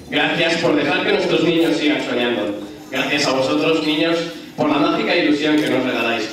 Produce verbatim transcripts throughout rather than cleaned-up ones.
Gracias por dejar que nuestros niños sigan soñando. Gracias a vosotros, niños, por la mágica ilusión que nos regaláis.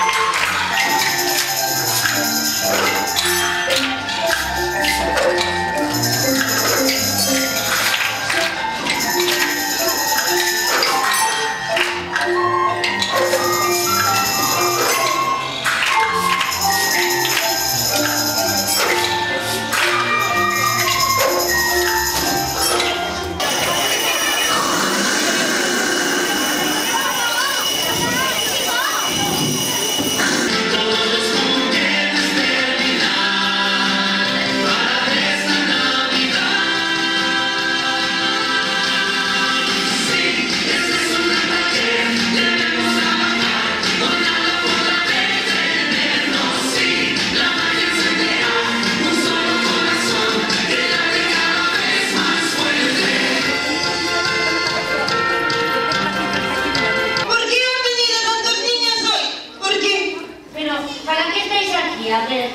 A ver,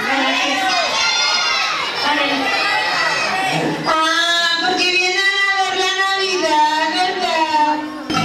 ah, porque vienen a ver la Navidad, ¿verdad?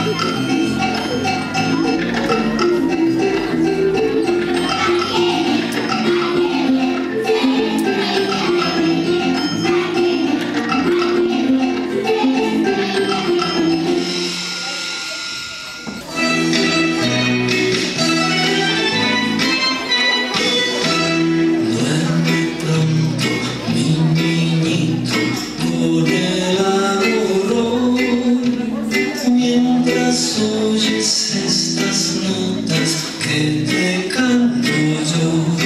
Oyes estas notas que te canto yo,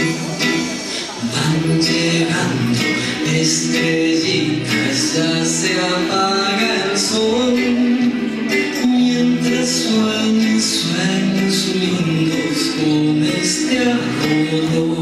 van llegando estrellitas, ya se apaga el sol, mientras sueñas sueños lindos con este amor.